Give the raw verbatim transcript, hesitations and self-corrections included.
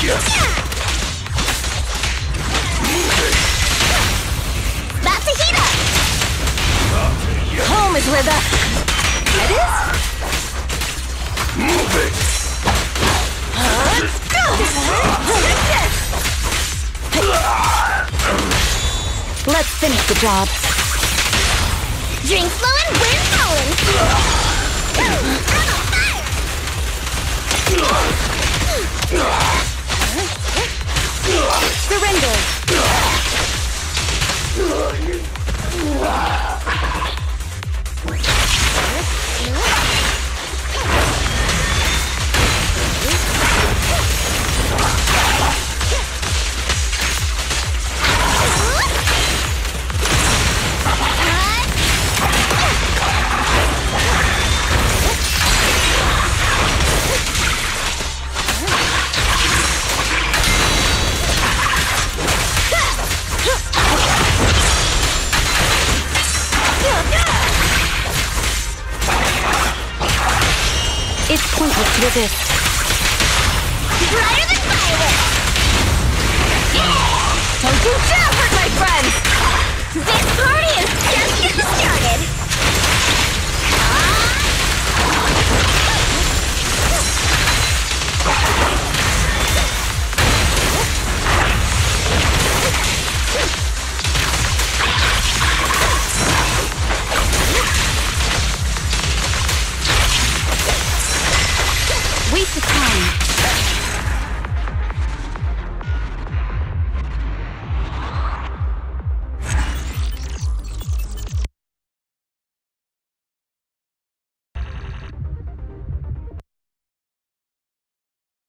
That's a heat up! Home is where the... It is? Move it! Let's go! Let's finish the job. Drink flowing, wind blowing! Surrender! It's pointless to resist.